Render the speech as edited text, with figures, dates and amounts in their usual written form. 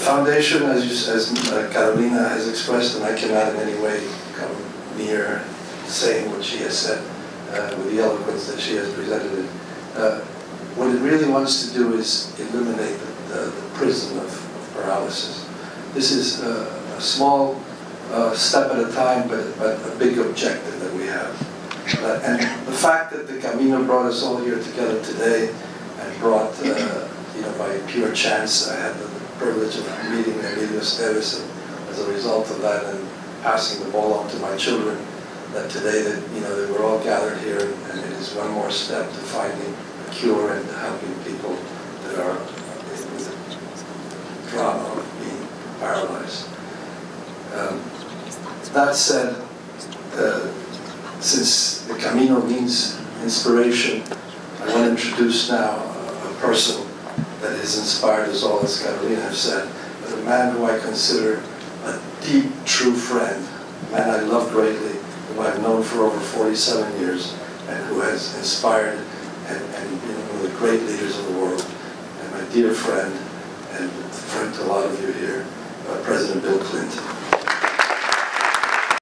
foundation, as Carolina has expressed, and I cannot in any way come near saying what she has said with the eloquence that she has presented it. What it really wants to do is eliminate the prison of paralysis. This is a small step at a time, but a big objective that we have. And the fact that the Camino brought us all here together today and brought, by pure chance, I had the privilege of meeting Emilio Esteves, and as a result of that and passing the ball on to my children, that today that, they were all gathered here, and it is one more step to finding a cure and helping people that are in the drama of being paralyzed. That said, since the Camino means inspiration, I want to introduce now a person that has inspired us all, as Carolina has said, but a man who I consider a deep, true friend, a man I love greatly, whom I've known for over 47 years, and who has inspired and been one of the great leaders of the world, and my dear friend,